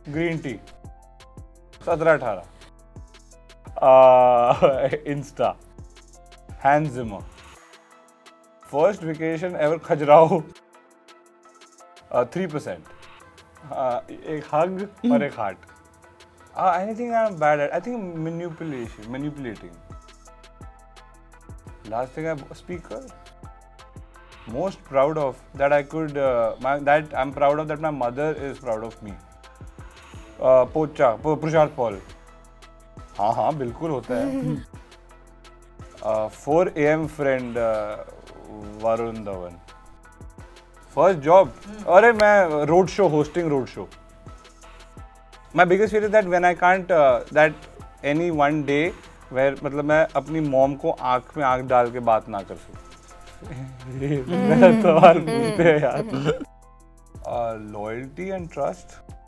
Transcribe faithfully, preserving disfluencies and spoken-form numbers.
green tea सत्रह अठारह insta Hans Zimmer first vacation ever Khajuraho three percent एक hug और एक heart anything I am bad at I think manipulation manipulating last thing I speaker most proud of that I could uh, my, that I'm proud of that my mother is proud of me uh, पोचा पुरुषार्थ Paul हाँ हाँ बिल्कुल होता है four A M friend Varun Dhawan first job अरे मैं road show hosting road show my biggest fear is that when I can't that any one day where मतलब मैं अपनी मॉम को आंख में आंख डाल के बात ना कर सकूं मेरा सवाल पूछते हैं यार लॉयल्टी एंड ट्रस्ट